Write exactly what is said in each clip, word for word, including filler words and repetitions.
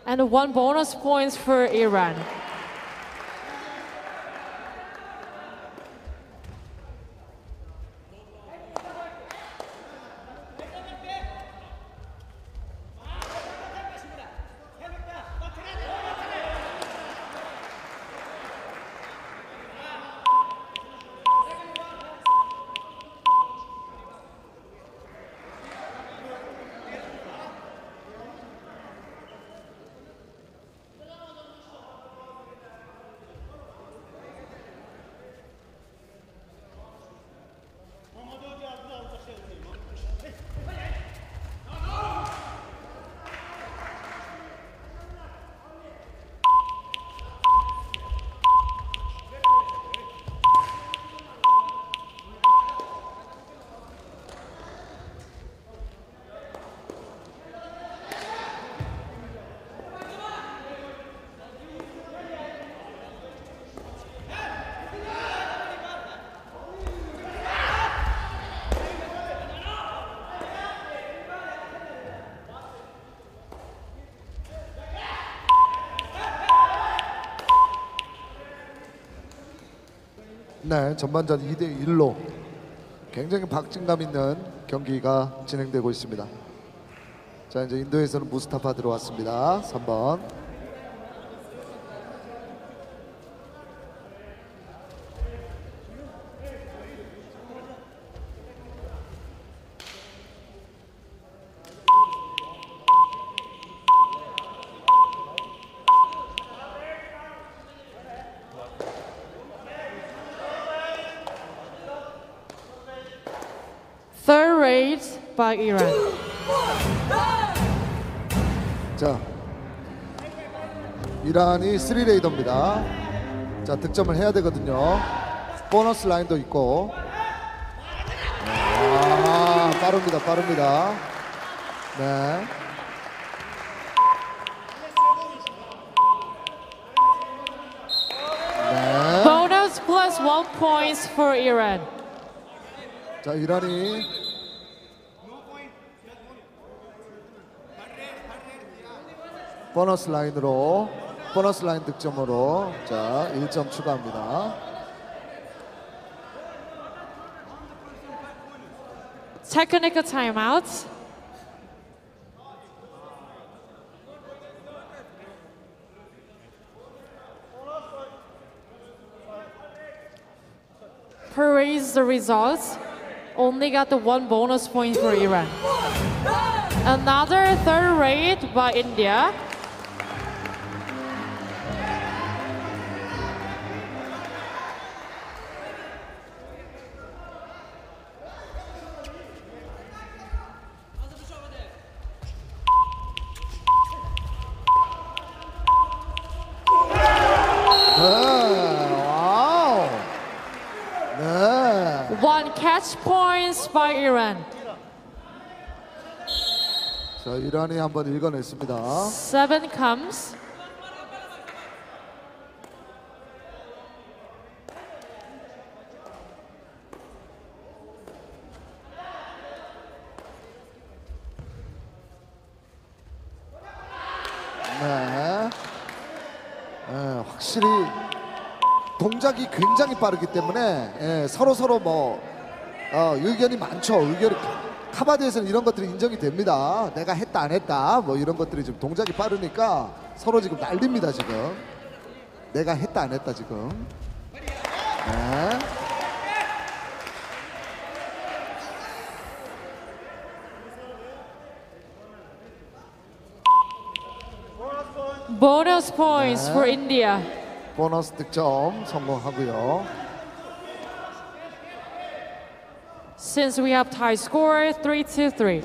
And one bonus points for Iran. 네, 전반전 이 대 일로 굉장히 박진감 있는 경기가 진행되고 있습니다. 자, 이제 인도에서는 무스타파 들어왔습니다. 삼 번. Third rate by Iran. 자, 이란이 쓰리 레이더입니다. 자, 득점을 해야 되거든요. 보너스 라인도 있고. 아, 빠릅니다, 빠릅니다. 네. 네. Bonus plus one points for Iran. 자, 이란이 보너스 라인으로 보너스 라인 득점으로 자, 일 점 추가합니다. Technical timeout. Parades the results. Only got the one bonus point for Iran. Another third rate by India. One catch points by Iran. 자, 이란이 한번 읽어냈습니다. Seven comes. 네. 네, 확실히 동작이 굉장히 빠르기 때문에 예, 서로 서로 뭐 어, 의견이 많죠. 의견이 카바드에서는 이런 것들이 인정이 됩니다. 내가 했다 안 했다 뭐 이런 것들이 지금 동작이 빠르니까 서로 지금 난립니다 지금. 내가 했다 안 했다 지금. 네. Bonus points 네. for India. 보너스 득점 성공하고요. Since we have tie score three to three.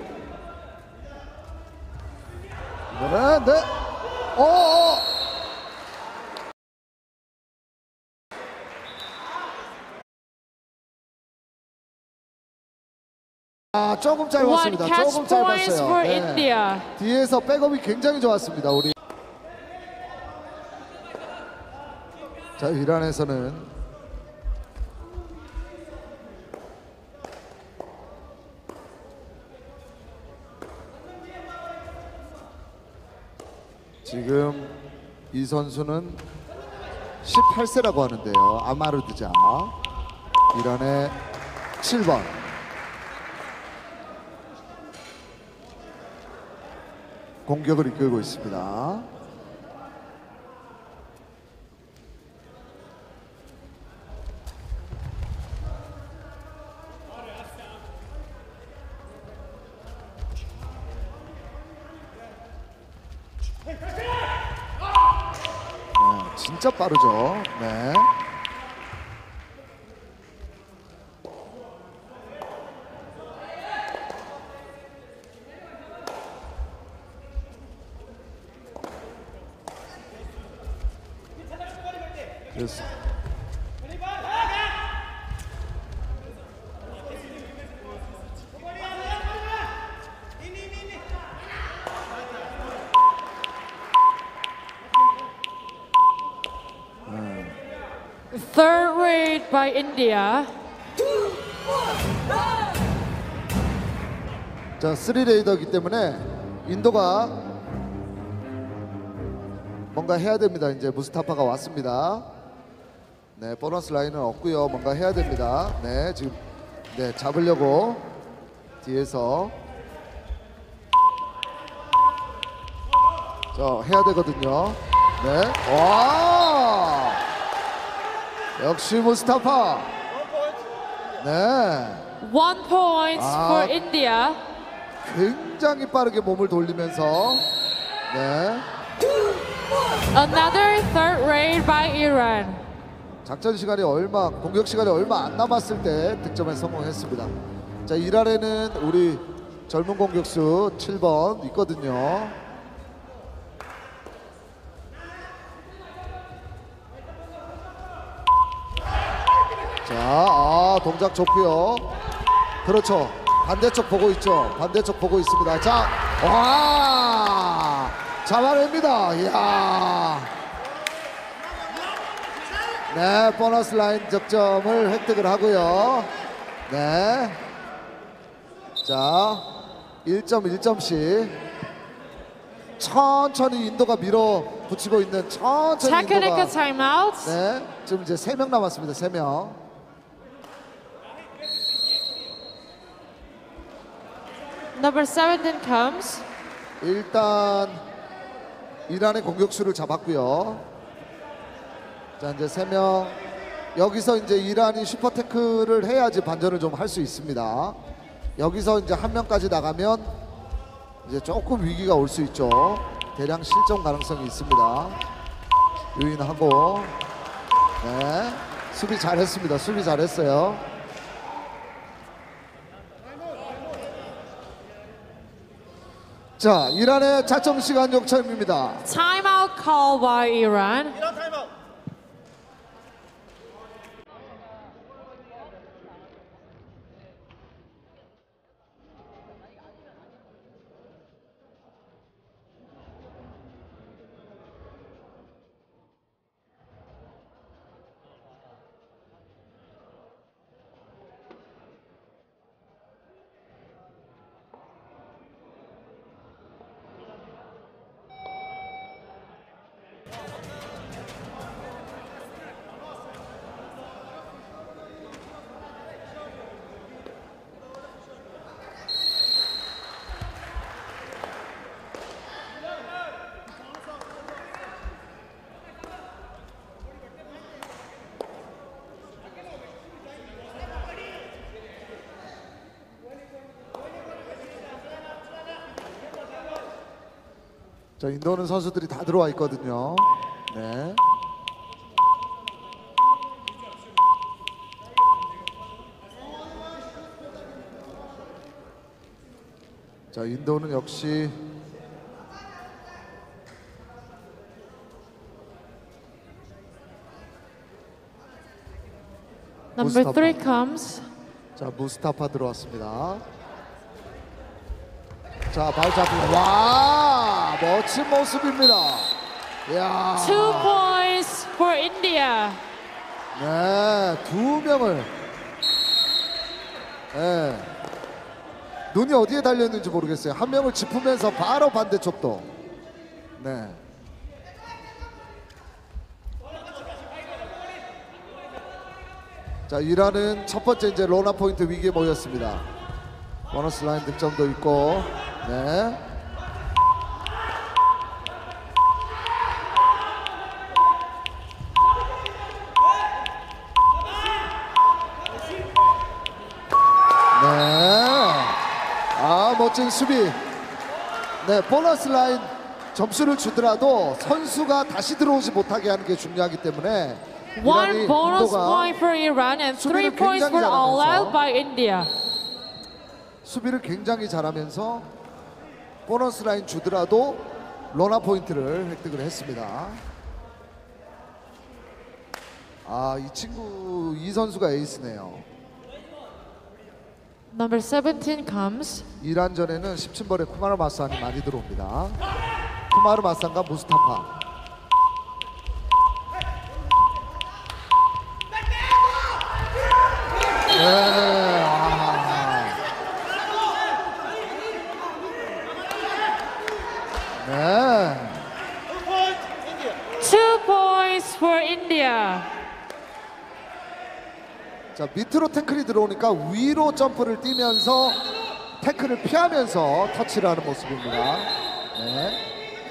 네, 네. 오, 오. 아, 조금 짧았습니다. One catch 조금 points 짧았어요. for 네. India. 뒤에서 백업이 굉장히 좋았습니다. 우리. 자, 이란에서는 지금 이 선수는 십팔 세라고 하는데요. 아마르드자. 이란의 칠 번. 공격을 이끌고 있습니다. 네, 진짜 빠르죠. 네. 그래서 Third rate by India. 자, 쓰리 레이더이기 때문에 인도가 뭔가 해야 됩니다. 이제 무스타파가 왔습니다. 네, 보너스 라인은 없고요. 뭔가 해야 됩니다. 네, 지금 네 잡으려고 뒤에서 저 해야 되거든요. 네, 와, 역시 무스타파. 네, One point 아. for India. 굉장히 빠르게 몸을 돌리면서 네. Another third rate by Iran. 작전 시간이 얼마, 공격 시간이 얼마 안 남았을 때 득점에 성공했습니다. 자, 이란에는 우리 젊은 공격수 칠 번 있거든요. 자, 아, 동작 좋고요. 그렇죠. 반대쪽 보고 있죠. 반대쪽 보고 있습니다. 자, 와, 잡아냅니다. 이야. 네, 보너스 라인 득점을 획득을 하고요. 네. 자, 일 점 일 점씩 천천히 인도가 밀어붙이고 있는 천천히 Technical 인도가 timeout. 네, 지금 이제 세 명 남았습니다. 세 명. Number seventeen comes. 일단 이란의 공격수를 잡았고요. 자, 이제 세 명. 여기서 이제 이란이 슈퍼 태클을 해야지 반전을 좀 할 수 있습니다. 여기서 이제 한 명까지 나가면 이제 조금 위기가 올 수 있죠. 대량 실점 가능성이 있습니다. 유인하고, 네, 수비 잘했습니다. 수비 잘했어요. 자, 이란의 자정 시간 역차입니다. Timeout call by Iran. 자, 인도는 선수들이 다 들어와 있거든요. 네. 자, 인도는 역시 Number 무스타파. three comes. 자, 무스타파 들어왔습니다. 자, 발 잡고, 와, 멋진 모습입니다. 이야. Two points for India. 네, 두 명을. 네. 눈이 어디에 달렸는지 모르겠어요. 한 명을 짚으면서 바로 반대쪽도. 네. 자, 이란은 첫 번째 이제 로나 포인트 위기에 모였습니다. 보너스 라인 득점도 있고, 네. 네. 아, 멋진 수비. 네, 보너스 라인 점수를 주더라도 선수가 다시 들어오지 못하게 하는 게 중요하기 때문에 One 이란이 bonus 인도가 point for Iran and three 수비를 points 굉장히 were allowed 잘하면서 by India. 수비를 굉장히 잘하면서 보너스 라인 주더라도 로나 포인트를 획득을 했습니다. 아, 이 친구 이 선수가 에이스네요. Number seventeen comes. 이란전에는 십칠 번에 쿠마르 마산이 많이 들어옵니다. 쿠마르 마산과 무스타파. 네. 아. 네. Two points for India. 자, 밑으로 태클이 들어오니까 위로 점프를 뛰면서 태클을 피하면서 터치를 하는 모습입니다. 네.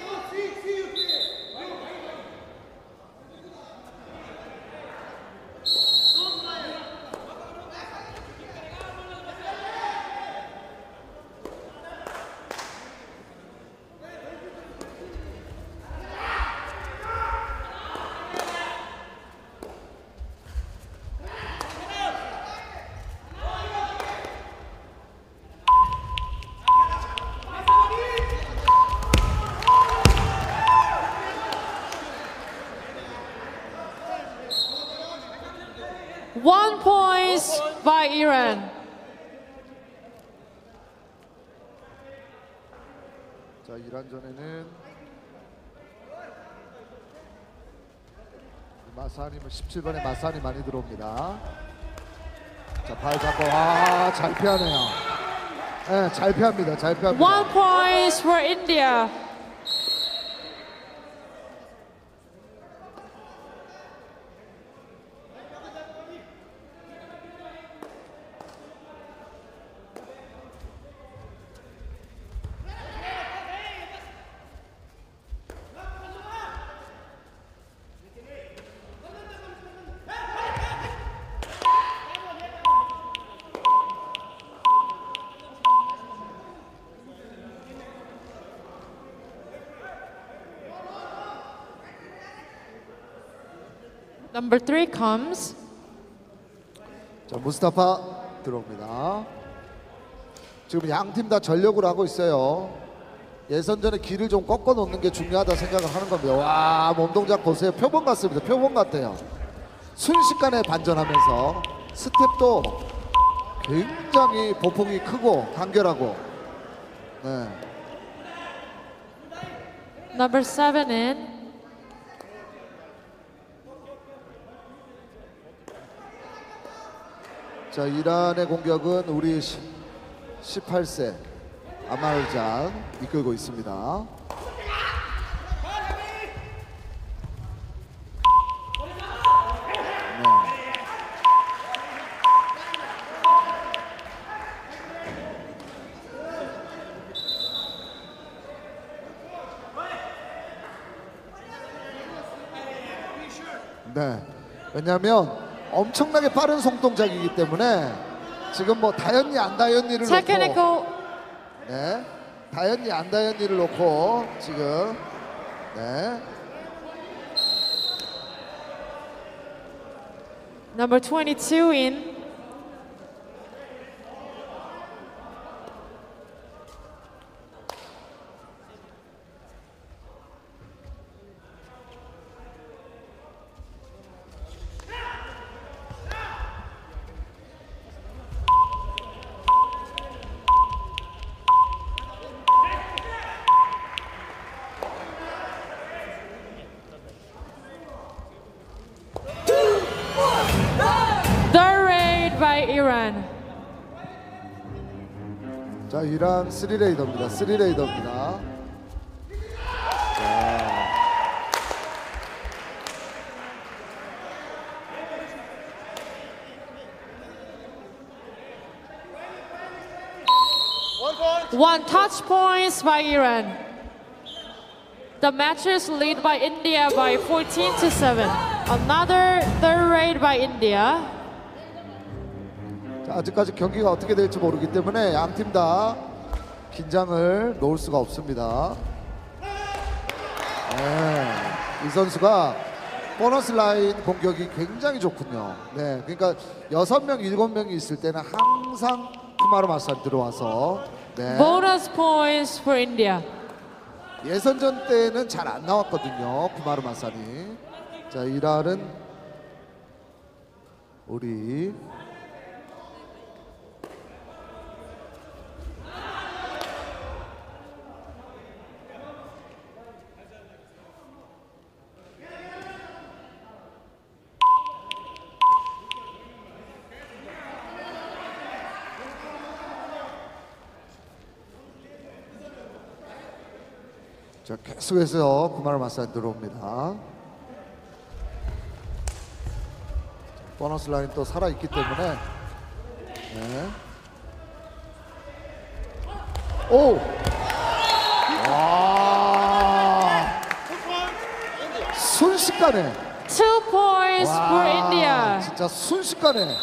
One point by Iran. 자, 이란전에는 마사니 십칠 번에 마사니 많이 들어옵니다. 자, 발 잡고 아, 잘 피하네요. 네, 잘 피합니다. 잘 피합니다. One point for India. Number three comes. 자, 무스타파 들어옵니다. 지금 양 팀 다 전력을 하고 있어요. 예선전에 길을 좀 꺾어 놓는 게 중요하다 생각을 하는 겁니다. 와, 몸 동작 보세요. 표본 같습니다. 표본 같아요. 순식간에 반전하면서 스텝도 굉장히 보폭이 크고 간결하고. 네. Number seven in. 자, 이란의 공격은 우리 십팔 세 아마르잔 이끌고 있습니다. 네. 네. 왜냐하면 엄청나게 빠른 손동작이기 때문에 지금 뭐 다현이 안 다현이를 Technical. 놓고 네, 다현이 안 다현이를 놓고 지금 네. Number twenty-two in. By Iran. 자, 이란 쓰리 레이더입니다. 쓰리 레이더입니다. 자. One touch points by Iran. The match is lead by India by fourteen to seven. Another third raid by India. 자, 아직까지 경기가 어떻게 될지 모르기 때문에 양 팀 다 긴장을 놓을 수가 없습니다. 네, 이 선수가 보너스 라인 공격이 굉장히 좋군요. 네, 그러니까 여섯 명, 일곱 명이 있을 때는 항상 쿠마르 마산 들어와서 네. Bonus points for India. 예선전 때는 잘 안 나왔거든요. 쿠마르 마산이. 자, 이란은 우리 자, 계속해서 쿠마르 마산 들어옵니다. 보너스 라인 또 살아있기 때문에 네. 오! 와! 순식간에 Two points for India. 진짜 순식간에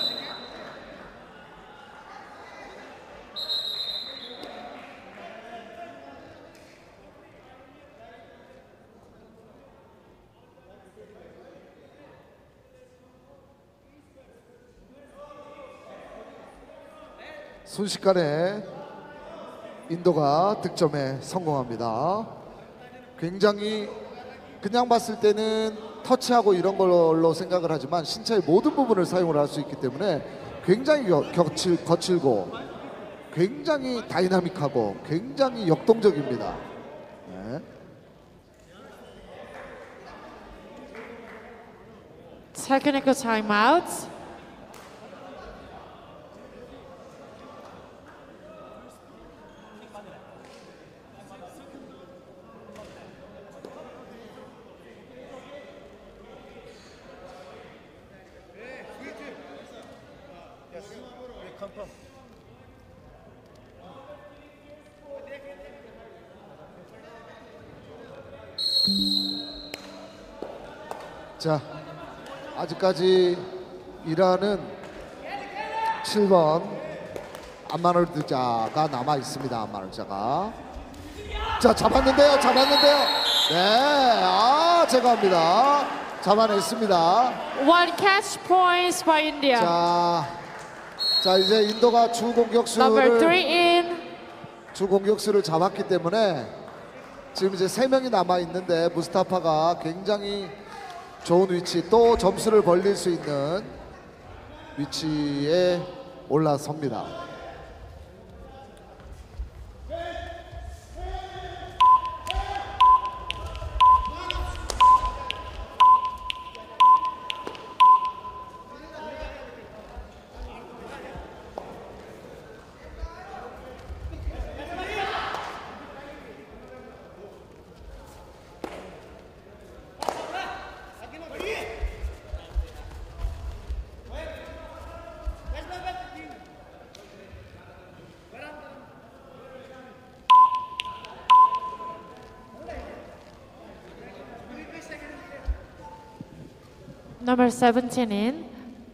순식간에 인도가 득점에 성공합니다. 굉장히 그냥 봤을 때는 터치하고 이런 걸로 생각을 하지만 신체의 모든 부분을 사용을 할 수 있기 때문에 굉장히 겨, 거칠, 거칠고 굉장히 다이나믹하고 굉장히 역동적입니다. 네. Technical timeout. 자, 아직까지 이란은 칠 번 안마르드자가 남아 있습니다. 안마르드자가. 자, 잡았는데요. 잡았는데요. 네, 아, 제거합니다. 잡아냈습니다. One catch points by India. 자, 자 이제 인도가 주 Number 공격수를 three in. 주 공격수를 잡았기 때문에 지금 이제 세 명이 남아 있는데 무스타파가 굉장히 좋은 위치, 또 점수를 벌릴 수 있는 위치에 올라섭니다. Number seventeen in.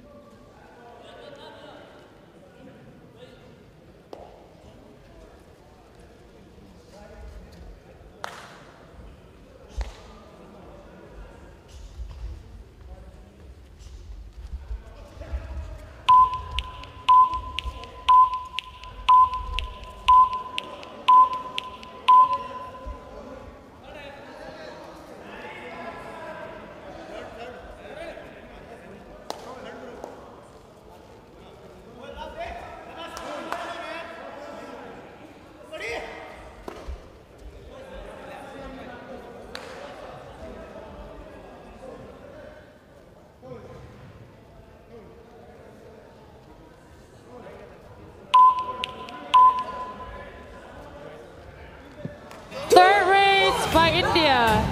Third race by India.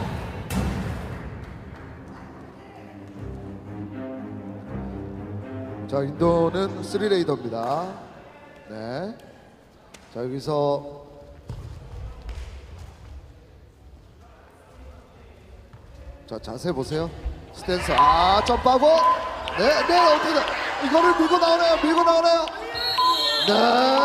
자, 인도는 쓰리 레이더입니다. 네. 자, 여기서 자, 자세 보세요. 스탠스. 아, 점프하고. 네, 네, 어떻게 돼? 이거를 밀고 나오나요? 밀고 나오나요? 네,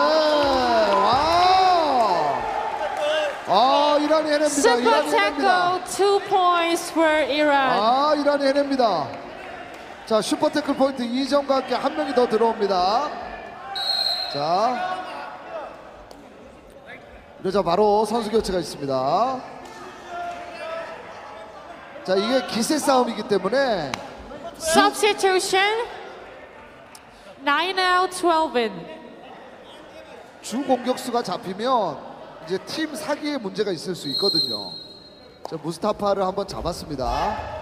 와. 아, 이란이 해냅니다. Super 이란이 해냅니다. tackle, two points for Iran. 아, 이란이 해냅니다. 자, 슈퍼 태클 포인트 이 점과 함께 한 명이 더 들어옵니다. 자, 이러자 바로 선수 교체가 있습니다. 자, 이게 기세 싸움이기 때문에 Substitution, nine out, twelve in. 주 공격수가 잡히면 이제 팀 사기에 문제가 있을 수 있거든요. 자, 무스타파를 한번 잡았습니다.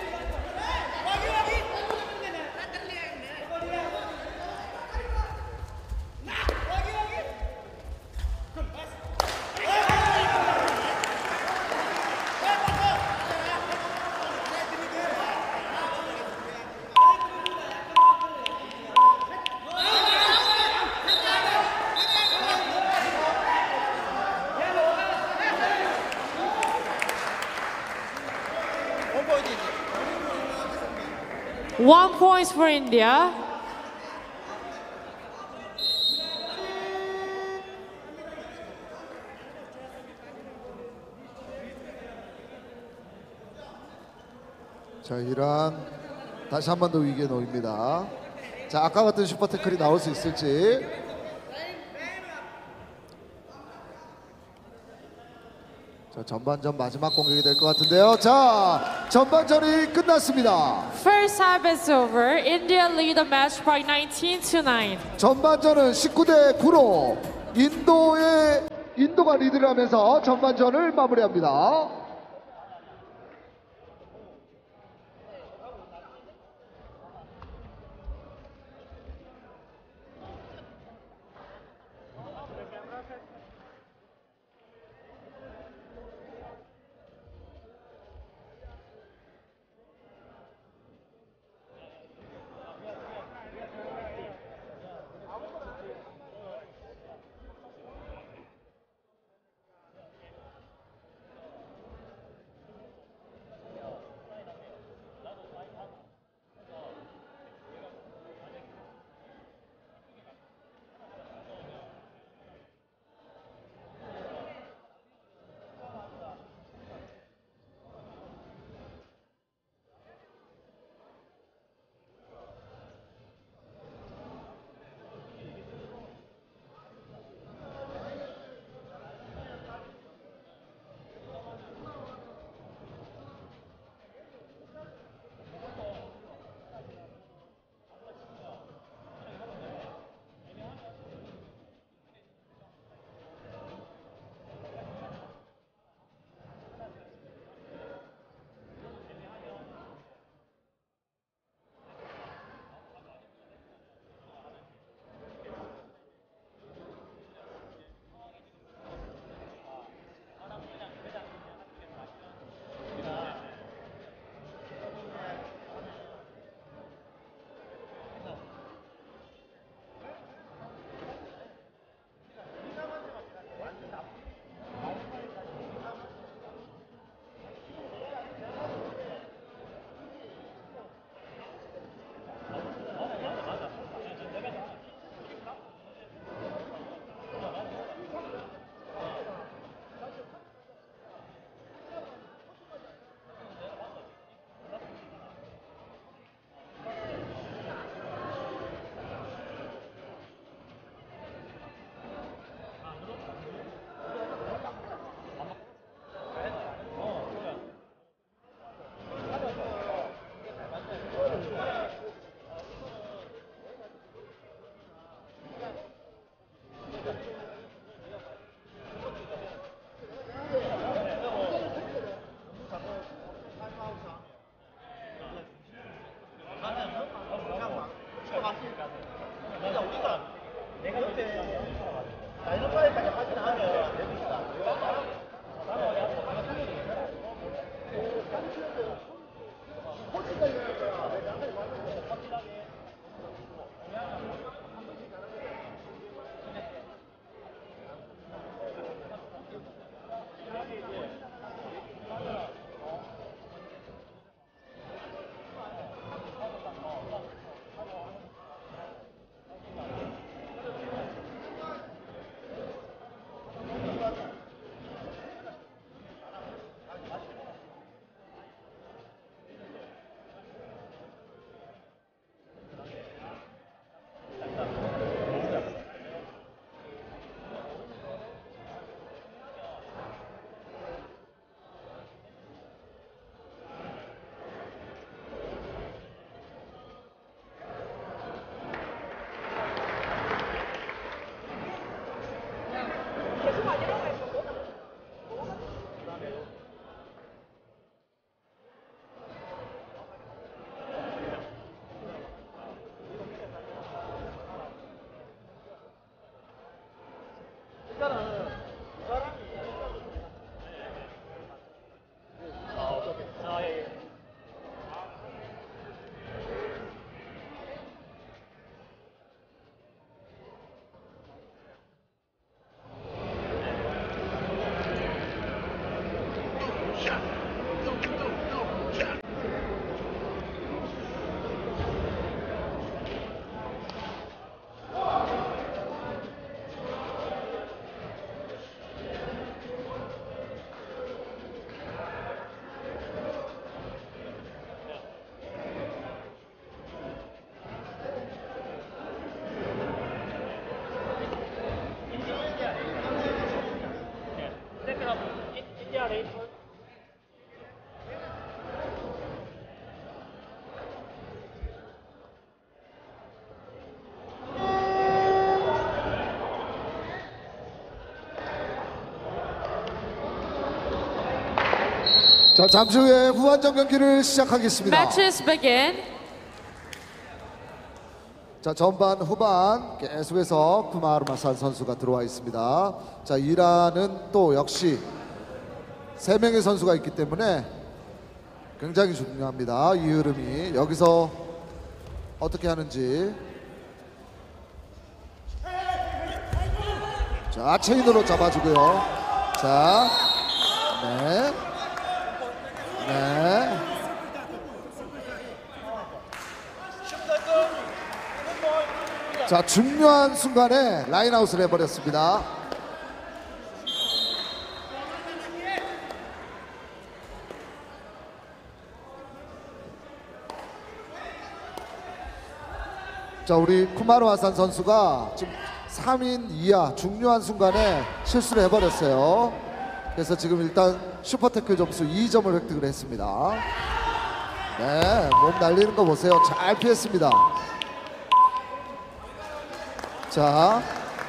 One point for India. 자, 이란 다시 한 번 더 위기에 놓입니다. 자, 아까 같은 슈퍼 태클이 나올 수 있을지. 자, 전반전 마지막 공격이 될 것 같은데요. 자, 전반전이 끝났습니다. First half is over. India lead the match by nineteen to nine. 전반전은 십구 대 구로 인도의 인도가 리드를 하면서 전반전을 마무리합니다. 자, 잠시 후에 후반전 경기를 시작하겠습니다. Matches begin. 자, 전반 후반 계속해서 쿠마르 마산 선수가 들어와 있습니다. 자, 이란은 또 역시 세 명의 선수가 있기 때문에 굉장히 중요합니다. 이 흐름이 여기서 어떻게 하는지. 자, 체인으로 잡아주고요. 자, 네, 네. 자, 중요한 순간에 라인아웃을 해버렸습니다. 자, 우리 쿠마르 하산 선수가 지금 삼 인 이하 중요한 순간에 실수를 해버렸어요. 그래서 지금 일단 슈퍼태클 점수 이 점을 획득을 했습니다. 네, 몸 날리는 거 보세요. 잘 피했습니다. 자,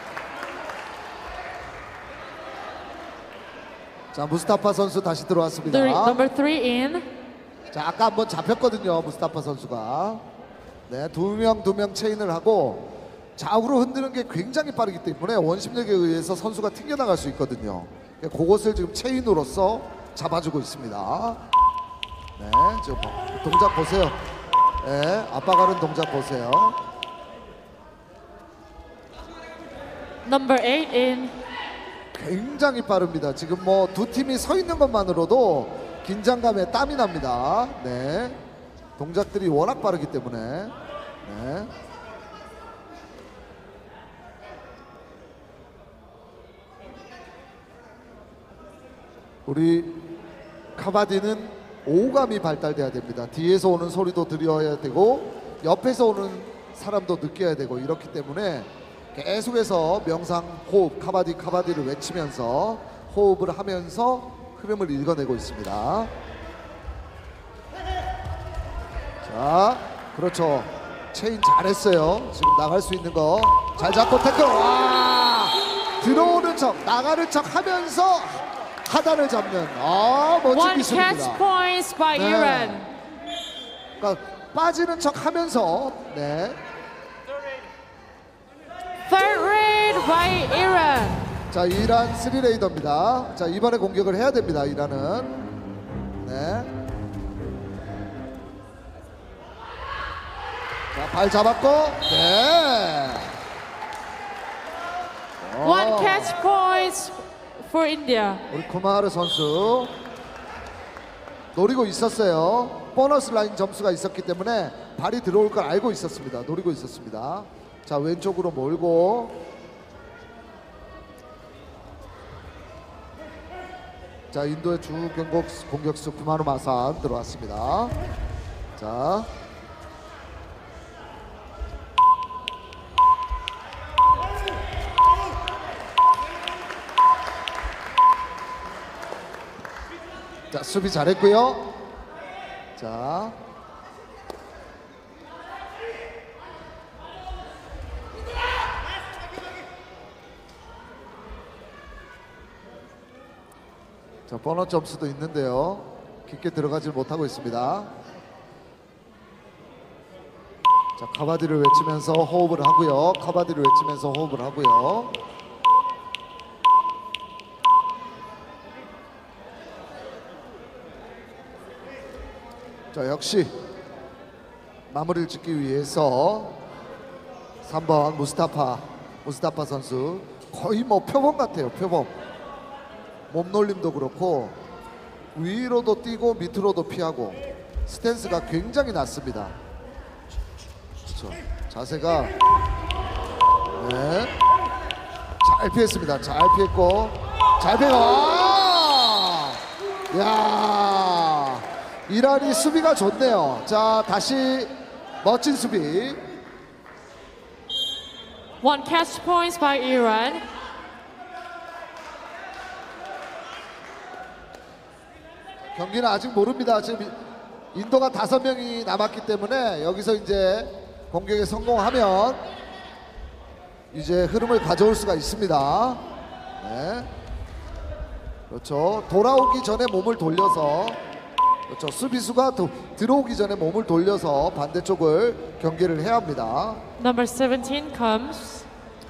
자 무스타파 선수 다시 들어왔습니다. Three, number three in. 자, 아까 한번 잡혔거든요, 무스타파 선수가. 네, 두 명 두 명 체인을 하고 좌우로 흔드는 게 굉장히 빠르기 때문에 원심력에 의해서 선수가 튕겨나갈 수 있거든요. 그것을 지금 체인으로서 잡아주고 있습니다. 네, 지금 동작 보세요. 네, 압박하는 동작 보세요. Number eight in. 굉장히 빠릅니다. 지금 뭐 두 팀이 서 있는 것만으로도 긴장감에 땀이 납니다. 네, 동작들이 워낙 빠르기 때문에. 네. 우리 카바디는 오감이 발달돼야 됩니다. 뒤에서 오는 소리도 들려야 되고 옆에서 오는 사람도 느껴야 되고 이렇기 때문에 계속해서 명상 호흡, 카바디 카바디를 외치면서 호흡을 하면서 흐름을 읽어내고 있습니다. 자, 그렇죠. 체인 잘했어요. 지금 나갈 수 있는 거 잘 잡고 태클. 와, 들어오는 척 나가는 척 하면서 하단을 잡는 아, 멋진 One 기술입니다. catch points by 네. Iran. 그러니까 빠지는 척 하면서. 네. Third raid by Iran. 자, 이란 쓰리 레이더입니다. 자, 이번에 공격을 해야 됩니다. 이란은. 네. 자, 발 잡았고. 네. One 어. catch points for India. 우리 쿠마르 선수 노리고 있었어요. 보너스 라인 점수가 있었기 때문에 발이 들어올 걸 알고 있었습니다. 노리고 있었습니다. 자, 왼쪽으로 몰고. 자, 인도의 주 경고 공격수 쿠마르 마산 들어왔습니다. 자, 자, 수비 잘했고요. 자, 자, 보너스 점수도 있는데요. 깊게 들어가지 못하고 있습니다. 자, 카바디를 외치면서 호흡을 하고요. 카바디를 외치면서 호흡을 하고요. 자, 역시 마무리를 짓기 위해서 삼 번 무스타파 무스타파 선수 거의 뭐 표범 같아요. 표범. 몸놀림도 그렇고 위로도 뛰고 밑으로도 피하고 스탠스가 굉장히 낮습니다. 그렇죠. 자세가 네. 잘 피했습니다. 잘 피했고 잘 피고. 야, 이란이 수비가 좋네요. 자, 다시 멋진 수비. One catch points by Iran. 경기는 아직 모릅니다. 지금 인도가 다섯 명이 남았기 때문에 여기서 이제 공격에 성공하면 이제 흐름을 가져올 수가 있습니다. 네. 그렇죠. 돌아오기 전에 몸을 돌려서 그렇죠. 수비수가 도, 들어오기 전에 몸을 돌려서 반대쪽을 경계를 해야 합니다. Number seventeen comes.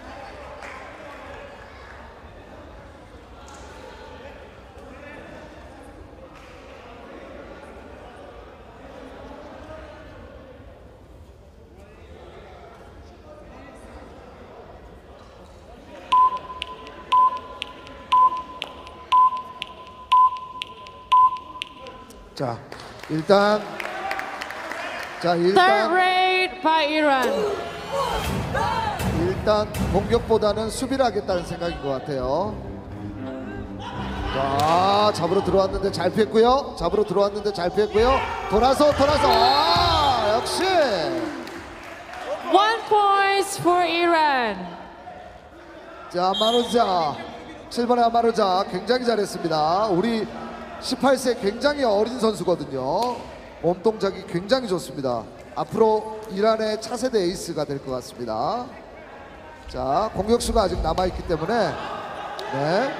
자, 일단 자, Third 일단 raid by Iran. 일단 공격보다는 수비를 하겠다는 생각인 것 같아요. 자, 잡으러 들어왔는데 잘 피했고요. 잡으러 들어왔는데 잘 피했고요. 돌아서 돌아서 아, 역시 One point for Iran. 자, 아마루자 칠 번의 아마루자 굉장히 잘했습니다. 우리 십팔 세 굉장히 어린 선수거든요. 몸 동작이 굉장히 좋습니다. 앞으로 이란의 차세대 에이스가 될 것 같습니다. 자, 공격수가 아직 남아있기 때문에 네.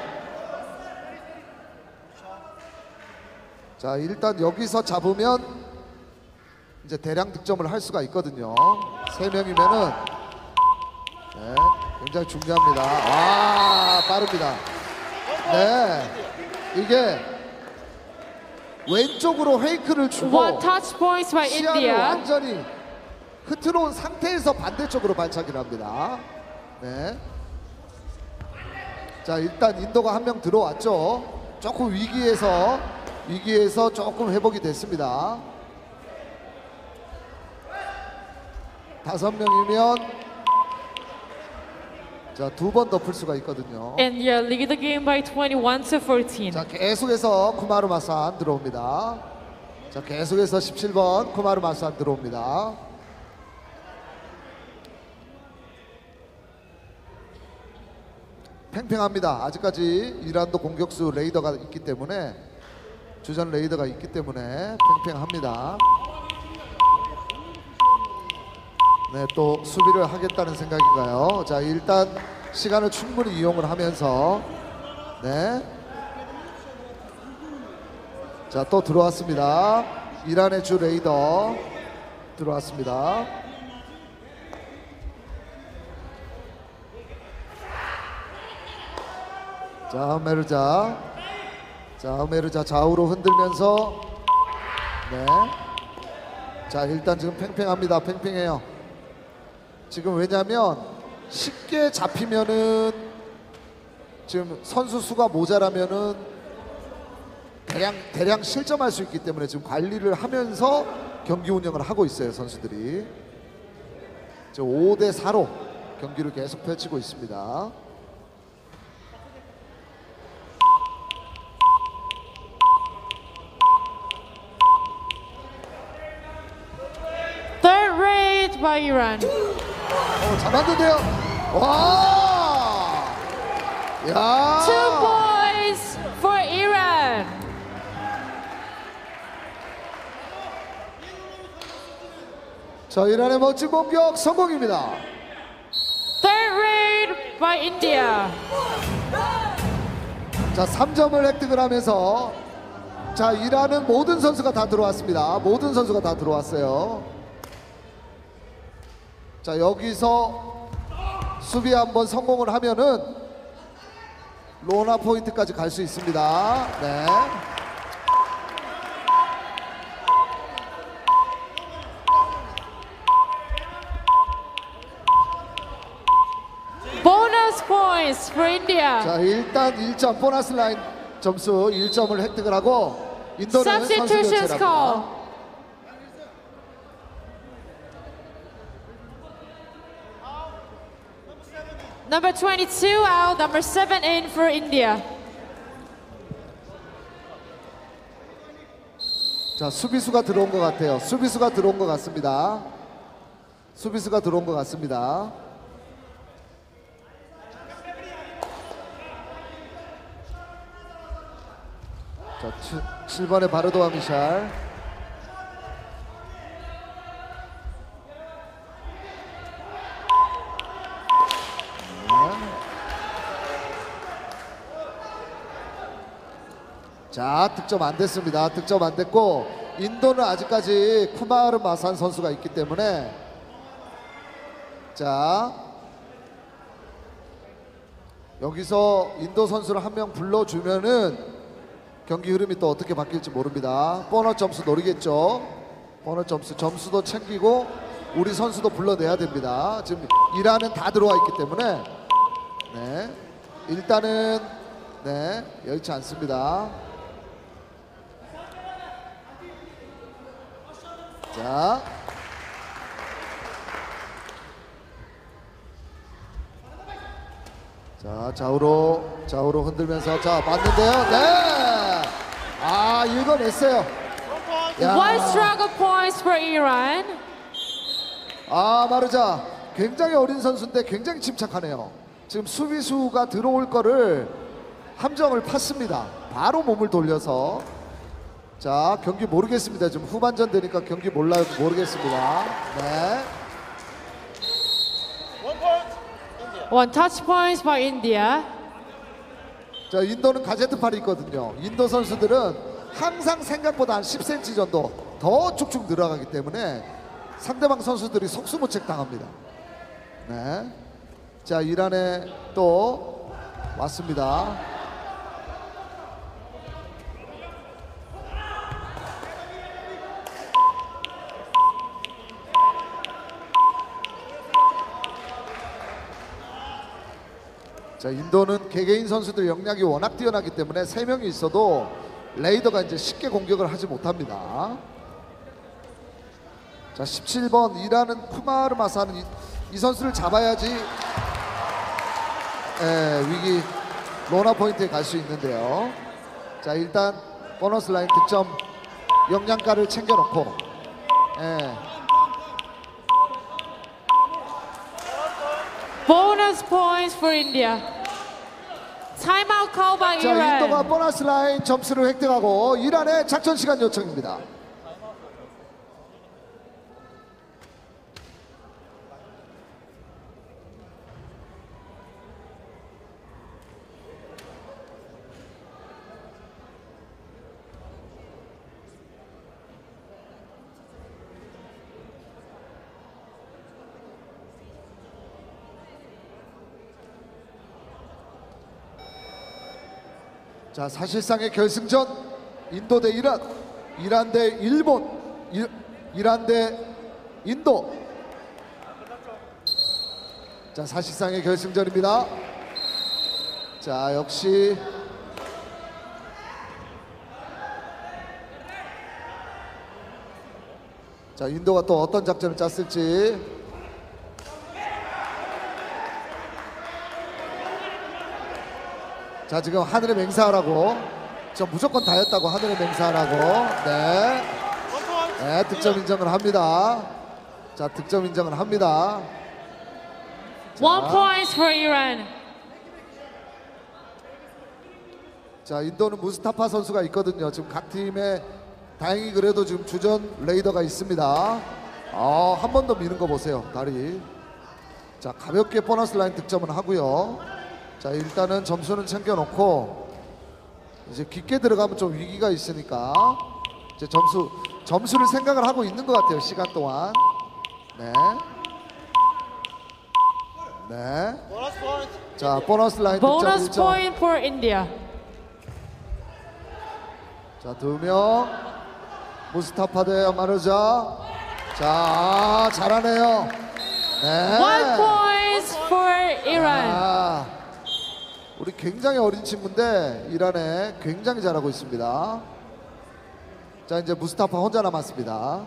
자, 일단 여기서 잡으면 이제 대량 득점을 할 수가 있거든요. 세 명이면은 네, 굉장히 중요합니다. 와, 빠릅니다. 네, 이게 왼쪽으로 페이크를 주고 One touch points by 시야를 India. 완전히 흐트러온 상태에서 반대쪽으로 발차기를 합니다. 네. 자, 일단 인도가 한 명 들어왔죠. 조금 위기에서 위기에서 조금 회복이 됐습니다. 다섯 명이면 자, 두 번 더 풀 수가 있거든요. India lead the game by twenty-one to fourteen. 자, 계속해서 쿠마루 마산 들어옵니다. 자, 계속해서 십칠 번 쿠마루 마산 들어옵니다. 팽팽합니다. 아직까지 이란도 공격수 레이더가 있기 때문에 주전 레이더가 있기 때문에 팽팽합니다. 네, 또 수비를 하겠다는 생각인가요? 자, 일단 시간을 충분히 이용을 하면서 네. 자, 또 들어왔습니다. 이란의 주 레이더 들어왔습니다. 자, 메르자. 자, 메르자 좌우로 흔들면서 네. 자, 일단 지금 팽팽합니다. 팽팽해요. 지금 왜냐면 쉽게 잡히면은 지금 선수 수가 모자라면은 대량 대량 실점할 수 있기 때문에 지금 관리를 하면서 경기 운영을 하고 있어요, 선수들이. 지금 오 대 사로 경기를 계속 펼치고 있습니다. Third raid by Iran. 어, 잡았는데요. 와! 야! Two points for Iran. 자, 이란의 멋진 공격 성공입니다. Third raid by India. 자, 삼 점을 획득을 하면서 자, 이란은 모든 선수가 다 들어왔습니다. 모든 선수가 다 들어왔어요. 자, 여기서 수비 한번 성공을 하면은 로나 포인트까지 갈 수 있습니다. 네. Bonus points for India. 자, 일단 일 점 보너스 라인 점수 일 점을 획득을 하고 인도는 선수 Substitution 교체를 call. 합니다. Number twenty-two out, number seven in for India. 자, 수비수가 들어온 것 같아요. 수비수가 들어온 것 같습니다. 수비수가 들어온 것 같습니다. 자, 칠 번의 바르도아 미샬. 자, 득점 안 됐습니다. 득점 안 됐고 인도는 아직까지 쿠마르 마산 선수가 있기 때문에 자, 여기서 인도 선수를 한 명 불러주면은 경기 흐름이 또 어떻게 바뀔지 모릅니다. 보너스 점수 노리겠죠. 보너스 점수, 점수도 챙기고 우리 선수도 불러내야 됩니다. 지금 이란은 다 들어와 있기 때문에 네, 일단은 네, 여의치 않습니다. 자, 자 좌우로 좌우로 흔들면서 자 맞는데요. 네, 아 읽어냈어요. 야. One struggle points for Iran. 아 마르자 굉장히 어린 선수인데 굉장히 침착하네요. 지금 수비수가 들어올 거를 함정을 팠습니다. 바로 몸을 돌려서 자 경기 모르겠습니다. 지금 후반전 되니까 경기 몰라요. 모르겠습니다. 네. One touch points by India. 자 인도는 가제트팔이 있거든요. 인도 선수들은 항상 생각보다 한 십 센티미터 정도 더 쭉쭉 늘어가기 때문에 상대방 선수들이 속수무책 당합니다. 네. 자 이란에 또 왔습니다. 자 인도는 개개인 선수들 역량이 워낙 뛰어나기 때문에 세 명이 있어도 레이더가 이제 쉽게 공격을 하지 못합니다. 자 십칠 번 이란은 쿠마르 마사는 이, 이 선수를 잡아야지 에, 위기 로나 포인트에 갈 수 있는데요. 자 일단 보너스 라인 득점 역량가를 챙겨놓고 에. Bonus points for India. Timeout call by 자 Iran. 인도가 보너스 라인 점수를 획득하고 이란의 작전 시간 요청입니다. 자 사실상의 결승전 인도 대 이란, 이란 대 일본, 이, 이란 대 인도. 자 사실상의 결승전입니다. 자 역시 자 인도가 또 어떤 작전을 짰을지. 자 지금 하늘에 맹세하라고 저 무조건 다였다고 하늘에 맹세하라고 네, 네 득점 인정을 합니다. 자 득점 인정을 합니다. 자, One point for Iran. 자 인도는 무스타파 선수가 있거든요. 지금 각 팀에 다행히 그래도 지금 주전 레이더가 있습니다. 아, 한 번 더 미는 거 보세요. 다리. 자 가볍게 보너스 라인 득점은 하고요. 자 일단은 점수는 챙겨놓고 이제 깊게 들어가면 좀 위기가 있으니까 이제 점수 점수를 생각을 하고 있는 것 같아요. 시간 동안. 네. 네. 자 보너스 라인 득점 Bonus 일 점. point for India. 자 두 명. 무스타파 대 마르자. 자 잘하네요. 네. One point for Iran. 아, 우리 굉장히 어린 친구인데 이란에 굉장히 잘하고 있습니다. 자 이제 무스타파 혼자 남았습니다.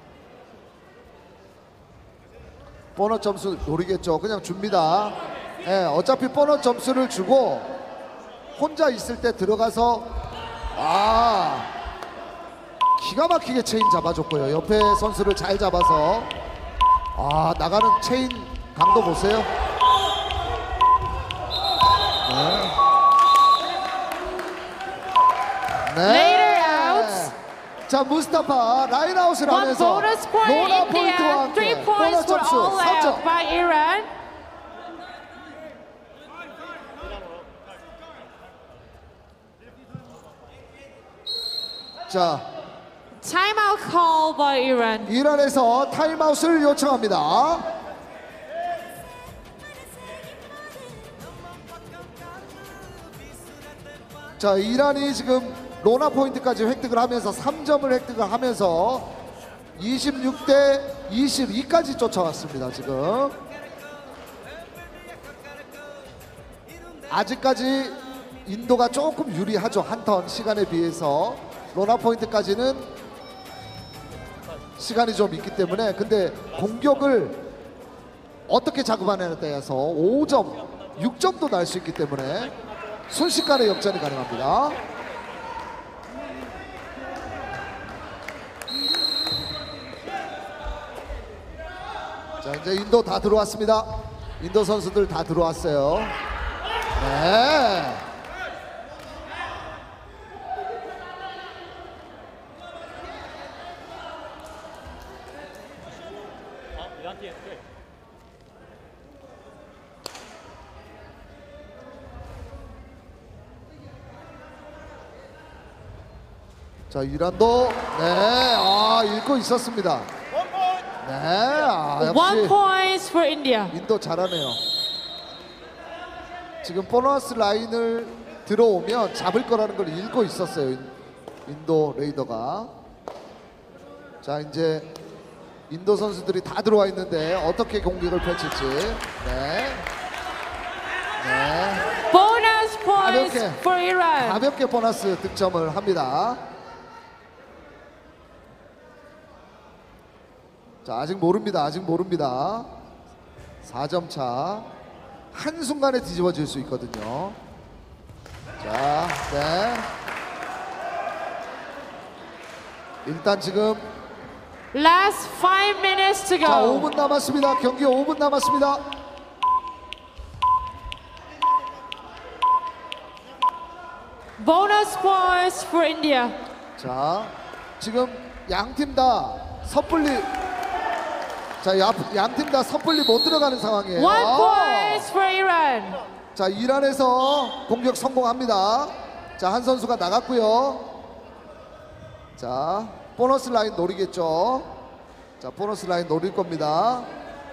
보너스 점수 노리겠죠. 그냥 줍니다. 예, 어차피 보너스 점수를 주고 혼자 있을 때 들어가서 아 기가 막히게 체인 잡아줬고요. 옆에 선수를 잘 잡아서 아 나가는 체인 강도 보세요. 네. Later out. 자 무스타파 라인아웃을 One 하면서 bonus point 로나 포인트와 India. 함께 Three points 보너스 for 점수 all 삼 점. out by Iran. 자, Timeout call by Iran. 이란에서 타임아웃을 요청합니다. 자, 이란이 지금 로나 포인트까지 획득을 하면서 삼 점을 획득을 하면서 이십육 대 이십이까지 쫓아왔습니다. 지금 아직까지 인도가 조금 유리하죠. 한 턴 시간에 비해서. 로나 포인트까지는 시간이 좀 있기 때문에. 근데 공격을 어떻게 작업하느냐에 따라서 오 점, 육 점도 날 수 있기 때문에 순식간에 역전이 가능합니다. 자, 이제 인도 다 들어왔습니다. 인도 선수들 다 들어왔어요. 네. 자, 이란도 네, 아, 읽고 있었습니다. 네, 아, One 역시 point for India. 인도 잘하네요. 지금 보너스 라인을 들어오면 잡을 거라는 걸 읽고 있었어요. 인- 인도 레이더가. 자, 이제 인도 선수들이 다 들어와 있는데 어떻게 공격을 펼칠지. 네. 네. Bonus points 가볍게. for Iran. 가볍게 보너스 득점을 합니다. 자, 아직 모릅니다. 아직 모릅니다. 사 점 차. 한순간에 뒤집어질 수 있거든요. 자, 네. 일단 지금 Last five minutes to 자, 오 go. 분 남았습니다. 경기 오 분 남았습니다. Bonus points for India. 자, 지금 양 팀 다 섣불리 자, 양 팀 다 섣불리 못 들어가는 상황이에요. One 아. points for Iran. 자, 이란에서 공격 성공합니다. 자, 한 선수가 나갔고요. 자, 보너스 라인 노리겠죠. 자, 보너스 라인 노릴 겁니다.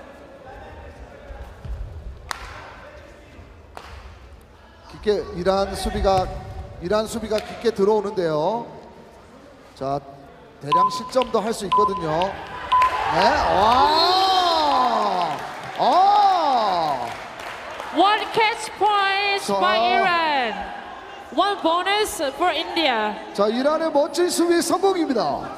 깊게 이란 수비가 이란 수비가 깊게 들어오는데요. 자, 대량 실점도 할 수 있거든요. 네, 와, 아. One catch points 자. by Iran. One bonus for India. 자, 이란의 멋진 수비 성공입니다.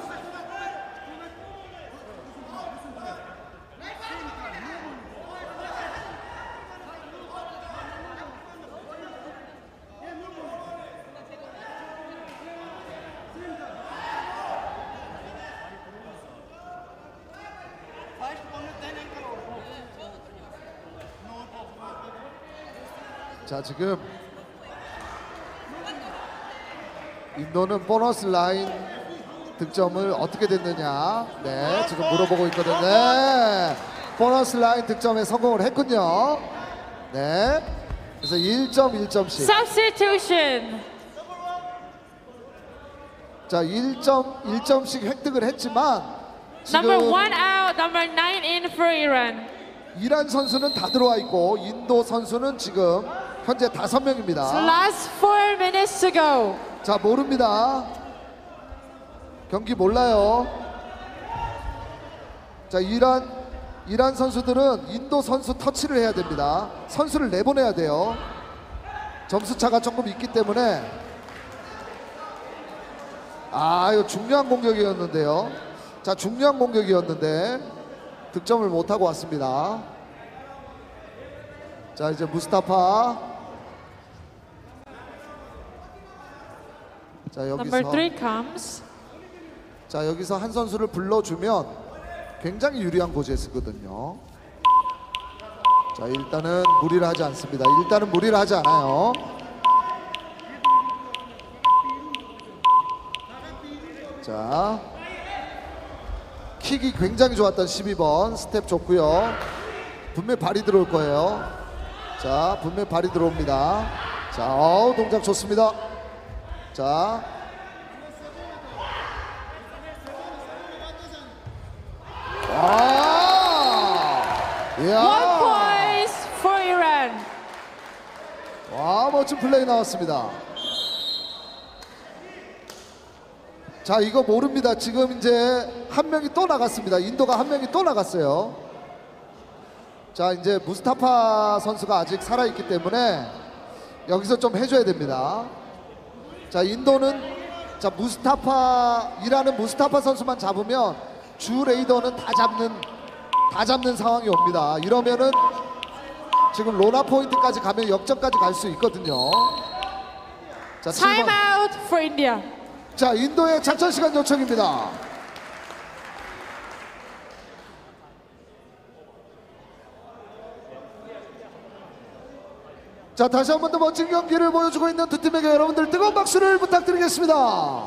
자, 지금 인도는 보너스 라인 득점을 어떻게 됐느냐, 네, 지금 물어보고 있거든요. 네, 보너스 라인 득점에 성공을 했군요. 네, 그래서 일 점 일 점씩. Substitution. 자, 일 점 일 점씩 획득을 했지만 Number 지금 one out, number nine in for Iran. 이란 선수는 다 들어와 있고 인도 선수는 지금 현재 다섯 명입니다. So last four minutes to go. 자, 모릅니다. 경기 몰라요. 자, 이란 이란 선수들은 인도 선수 터치를 해야 됩니다. 선수를 내보내야 돼요. 점수 차가 조금 있기 때문에. 아, 이거 중요한 공격이었는데요. 자, 중요한 공격이었는데 득점을 못하고 왔습니다. 자, 이제 무스타파. 자, Number 여기서 three comes. 자, 여기서 한 선수를 불러주면 굉장히 유리한 고지에 쓰거든요. 자, 일단은 무리를 하지 않습니다. 일단은 무리를 하지 않아요. 자, 킥이 굉장히 좋았던 십이 번 스텝 좋고요. 분명히 발이 들어올 거예요. 자, 분명히 발이 들어옵니다. 자, 어우, 동작 좋습니다. 자, 아, 이야. One point for Iran. 와, 멋진 플레이 나왔습니다. 자, 이거 모릅니다. 지금 이제 한 명이 또 나갔습니다. 인도가 한 명이 또 나갔어요. 자, 이제 무스타파 선수가 아직 살아있기 때문에 여기서 좀 해줘야 됩니다. 자, 인도는 자 무스타파이라는 무스타파 선수만 잡으면 주 레이더는 다 잡는 다 잡는 상황이 옵니다. 이러면은 지금 로나 포인트까지 가면 역전까지 갈 수 있거든요. 자, Time 칠 번. out for India. 자, 인도의 작전 시간 요청입니다. 자, 다시 한 번 더 멋진 경기를 보여주고 있는 두 팀에게 여러분들 뜨거운 박수를 부탁드리겠습니다.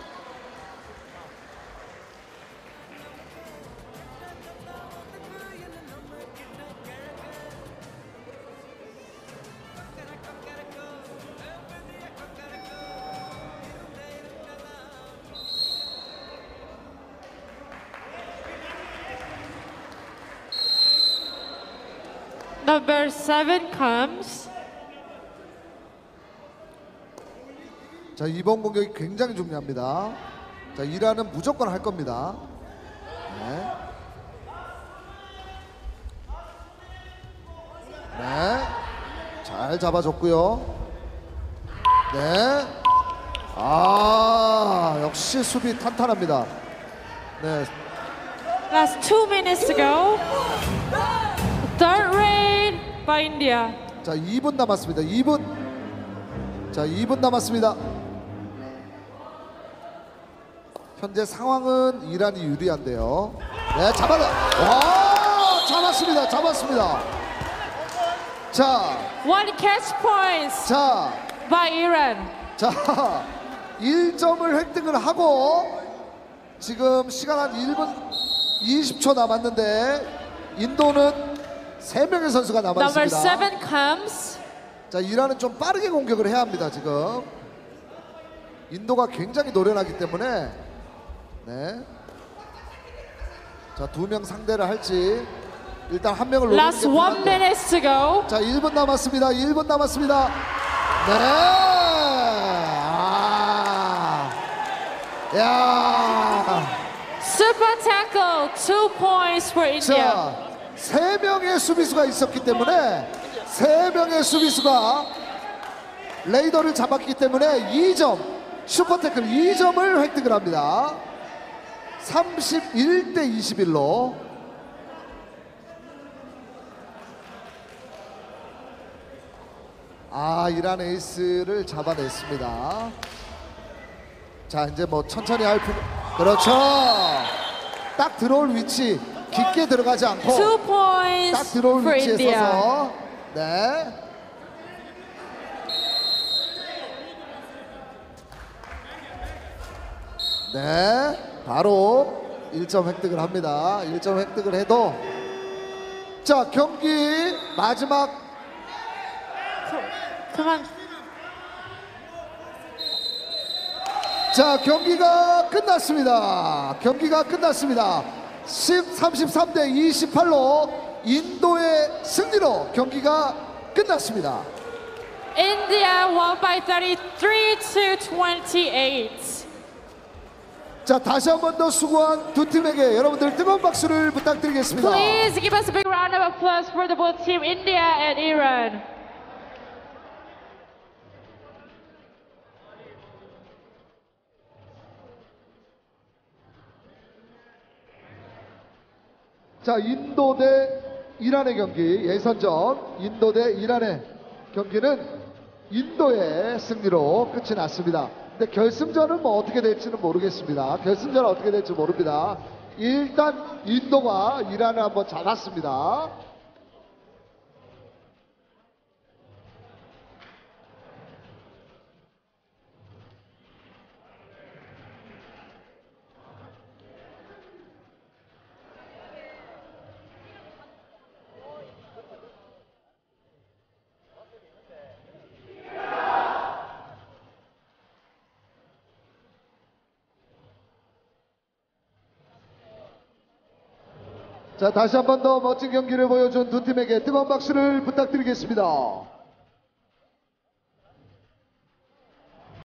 Number seven comes. 자, 이번 공격이 굉장히 중요합니다. 자, 이란은 무조건 할 겁니다. 네. 네. 잘 잡아줬고요. 네. 아, 역시 수비 탄탄합니다. 네. Last two minutes to go. Third raid by India. 자, 이 분 남았습니다. 이 분. 자, 이 분 남았습니다. 현재 상황은 이란이 유리한데요. 네, 잡아라. 와, 잡았습니다. 잡았습니다. 자, One catch points 자, by Iran. 자, 일 점을 획득을 하고 지금 시간 한 일 분 이십 초 남았는데 인도는 세 명의 선수가 남아 Number 있습니다. seven comes. 자, 이란은 좀 빠르게 공격을 해야 합니다. 지금 인도가 굉장히 노련하기 때문에 네. 자, 두 명 상대를 할지 일단 한 명을 노리는 Last 게 one 편한데. minute to go. 자, 일 분 남았습니다. 일 분 남았습니다. 네. 아. 야. Super tackle. Two points for India. 자, 세 명의 수비수가 있었기 때문에 세 명의 수비수가 레이더를 잡았기 때문에 이 점 슈퍼태클 이 점을 획득을 합니다. 삼십일 대 이십일로 아, 이란 에이스를 잡아냈습니다. 자, 이제 뭐 천천히 할 필요. 그렇죠. 딱 들어올 위치 깊게 들어가지 않고 Two 딱 points 들어올 for 위치에 India. 서서 네. 네, 바로 일 점 획득을 합니다. 일 점 획득을 해도 자, 경기 마지막 Come on. 자, 경기가 끝났습니다. 경기가 끝났습니다. 삼십삼 대 이십팔로 인도의 승리로 경기가 끝났습니다. India won by thirty-three to twenty-eight. 자, 다시 한 번 더 수고한 두 팀에게 여러분들 뜨거운 박수를 부탁드리겠습니다. Please give us a big round of applause for the both team India and Iran. 자, 인도 대 이란의 경기 예선전 인도 대 이란의 경기는 인도의 승리로 끝이 났습니다. 근데 결승전은 뭐 어떻게 될지는 모르겠습니다. 결승전은 어떻게 될지 모릅니다. 일단 인도가 이란을 한번 잡았습니다. 자, 다시 한 번 더 멋진 경기를 보여준 두 팀에게 뜨거운 박수를 부탁드리겠습니다.